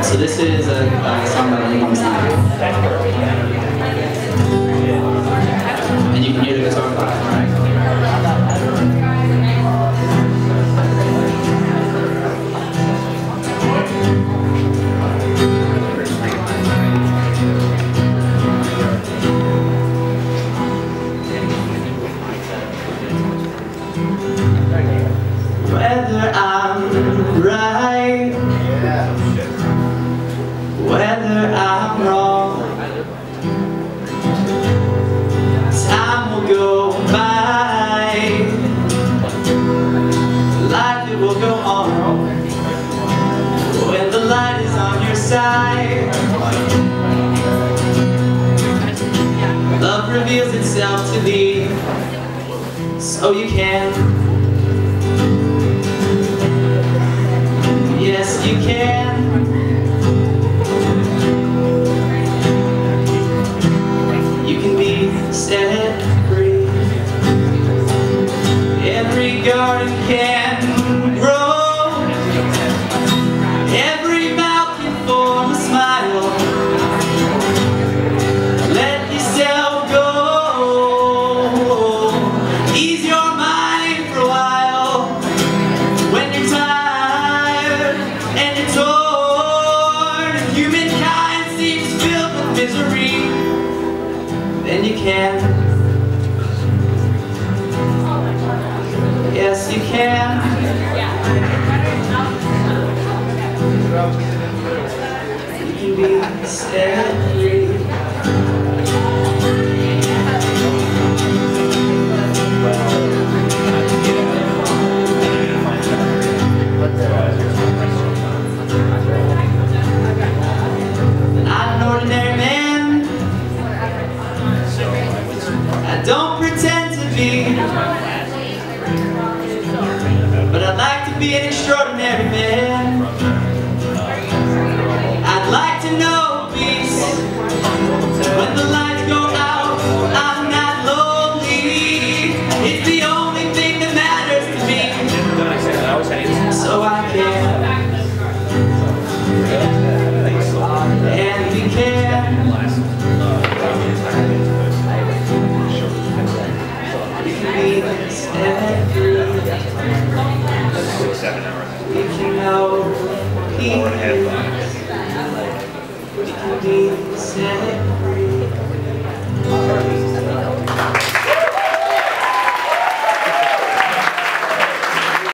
So this is a song by Langhorne. And you can hear the guitar player, right? Whether I'm right, whether I'm wrong, time will go by, life it will go on, when the light is on your side. Love reveals itself to thee, so you can. Yes, you can. You can be set free. Every garden can grow. Every mouth can form a smile. Let yourself go. Ease your mind for a while when you're tired. Misery, then you can. Yes, you can. You can be set free. Don't pretend to be, but I'd like to be an extraordinary man. I'd like to know peace. When the lights go out, I'm not lonely. It's the only thing that matters to me, so I can. And we can. We can know peace. We can be set